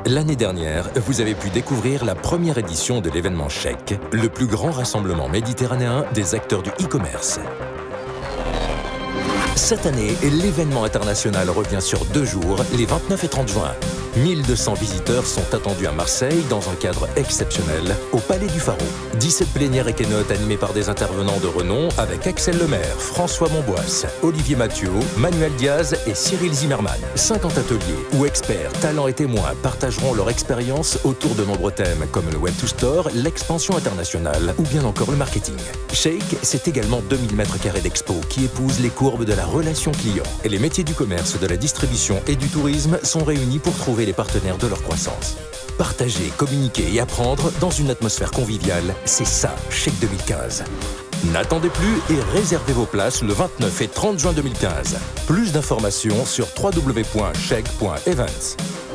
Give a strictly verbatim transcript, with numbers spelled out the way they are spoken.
L'année dernière, vous avez pu découvrir la première édition de l'événement Chèque, le plus grand rassemblement méditerranéen des acteurs du e-commerce. Cette année, l'événement international revient sur deux jours, les vingt-neuf et trente juin. mille deux cents visiteurs sont attendus à Marseille dans un cadre exceptionnel, au Palais du Pharo. dix-sept plénières et keynotes animées par des intervenants de renom avec Axel Lemaire, François Monboisse, Olivier Mathieu, Manuel Diaz et Cyril Zimmermann. cinquante ateliers où experts, talents et témoins partageront leur expérience autour de nombreux thèmes comme le Web to Store, l'expansion internationale ou bien encore le marketing. Shake, c'est également deux mille mètres carrés d'expo qui épousent les courbes de la relation client. Et les métiers du commerce, de la distribution et du tourisme sont réunis pour trouver les partenaires de leur croissance. Partager, communiquer et apprendre dans une atmosphère conviviale, c'est ça, Shake deux mille quinze. N'attendez plus et réservez vos places le vingt-neuf et trente juin deux mille quinze. Plus d'informations sur w w w point shake point events.